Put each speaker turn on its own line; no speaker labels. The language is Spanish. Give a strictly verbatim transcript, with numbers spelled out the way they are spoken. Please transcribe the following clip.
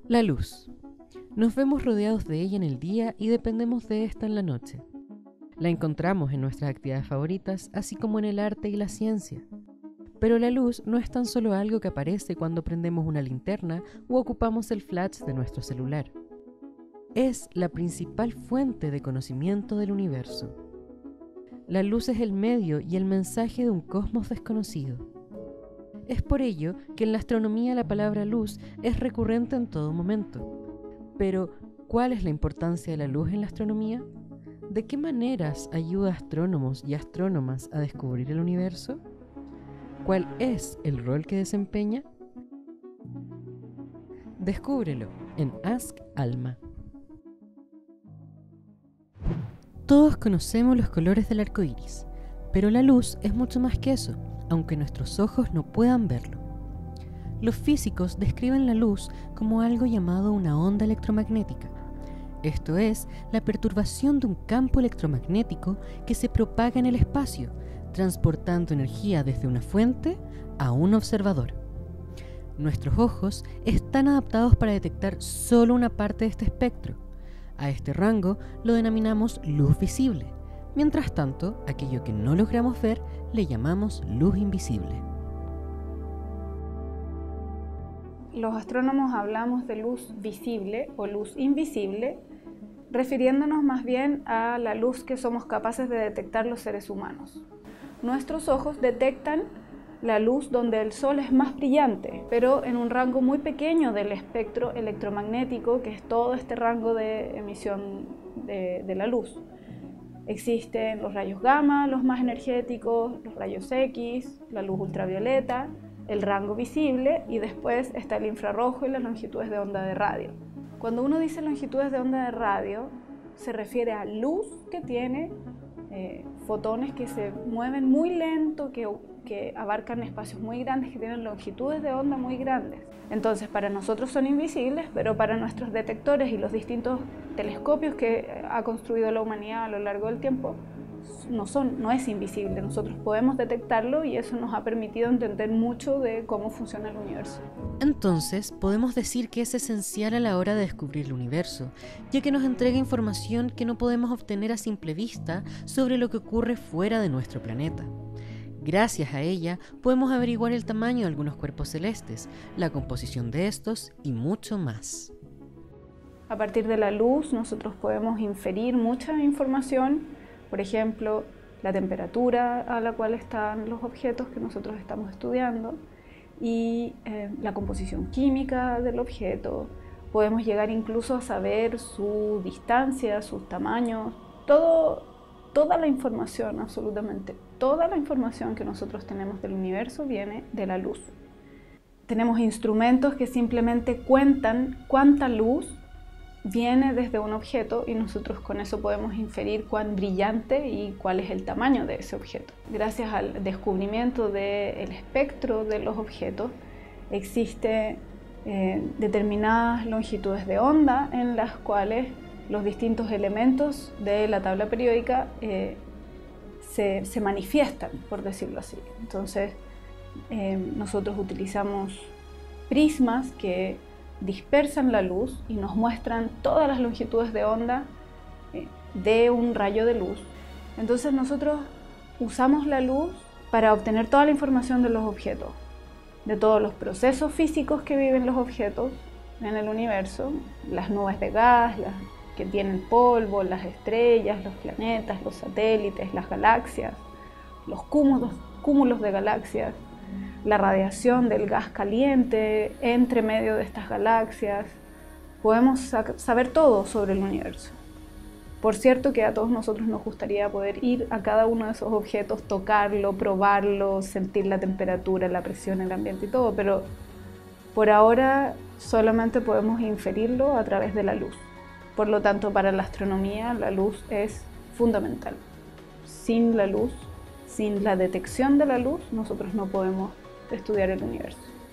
La luz. Nos vemos rodeados de ella en el día y dependemos de esta en la noche. La encontramos en nuestras actividades favoritas, así como en el arte y la ciencia. Pero la luz no es tan solo algo que aparece cuando prendemos una linterna o ocupamos el flash de nuestro celular. Es la principal fuente de conocimiento del universo. La luz es el medio y el mensaje de un cosmos desconocido. Es por ello que en la astronomía la palabra luz es recurrente en todo momento. Pero, ¿cuál es la importancia de la luz en la astronomía? ¿De qué maneras ayuda a astrónomos y astrónomas a descubrir el universo? ¿Cuál es el rol que desempeña? Descúbrelo en Ask Alma. Todos conocemos los colores del arco iris, pero la luz es mucho más que eso, aunque nuestros ojos no puedan verlo. Los físicos describen la luz como algo llamado una onda electromagnética. Esto es, la perturbación de un campo electromagnético que se propaga en el espacio, transportando energía desde una fuente a un observador. Nuestros ojos están adaptados para detectar solo una parte de este espectro. A este rango lo denominamos luz visible. Mientras tanto, aquello que no logramos ver le llamamos luz invisible.
Los astrónomos hablamos de luz visible o luz invisible, refiriéndonos más bien a la luz que somos capaces de detectar los seres humanos. Nuestros ojos detectan la luz donde el sol es más brillante, pero en un rango muy pequeño del espectro electromagnético, que es todo este rango de emisión de, de la luz. Existen los rayos gamma, los más energéticos, los rayos X, la luz ultravioleta, el rango visible, y después está el infrarrojo y las longitudes de onda de radio. Cuando uno dice longitudes de onda de radio, se refiere a luz que tiene eh, fotones que se mueven muy lento, que, que abarcan espacios muy grandes, que tienen longitudes de onda muy grandes. Entonces, para nosotros son invisibles, pero para nuestros detectores y los distintos telescopios que ha construido la humanidad a lo largo del tiempo, no, son, no es invisible. Nosotros podemos detectarlo y eso nos ha permitido entender mucho de cómo funciona el universo.
Entonces, podemos decir que es esencial a la hora de descubrir el universo, ya que nos entrega información que no podemos obtener a simple vista sobre lo que ocurre fuera de nuestro planeta. Gracias a ella, podemos averiguar el tamaño de algunos cuerpos celestes, la composición de estos y mucho más.
A partir de la luz, nosotros podemos inferir mucha información, por ejemplo, la temperatura a la cual están los objetos que nosotros estamos estudiando y eh, la composición química del objeto. Podemos llegar incluso a saber su distancia, sus tamaños, todo. Toda la información, absolutamente toda la información que nosotros tenemos del universo viene de la luz. Tenemos instrumentos que simplemente cuentan cuánta luz viene desde un objeto y nosotros con eso podemos inferir cuán brillante y cuál es el tamaño de ese objeto. Gracias al descubrimiento del espectro de los objetos, existen eh, determinadas longitudes de onda en las cuales los distintos elementos de la tabla periódica eh, se, se manifiestan, por decirlo así. Entonces, eh, nosotros utilizamos prismas que dispersan la luz y nos muestran todas las longitudes de onda eh, de un rayo de luz. Entonces, nosotros usamos la luz para obtener toda la información de los objetos, de todos los procesos físicos que viven los objetos en el universo, las nubes de gas, las que tienen polvo, las estrellas, los planetas, los satélites, las galaxias, los cúmulos, cúmulos de galaxias, la radiación del gas caliente entre medio de estas galaxias. Podemos saber todo sobre el universo. Por cierto que a todos nosotros nos gustaría poder ir a cada uno de esos objetos, tocarlo, probarlo, sentir la temperatura, la presión, el ambiente y todo, pero por ahora solamente podemos inferirlo a través de la luz. Por lo tanto, para la astronomía la luz es fundamental. Sin la luz, sin la detección de la luz, nosotros no podemos estudiar el universo.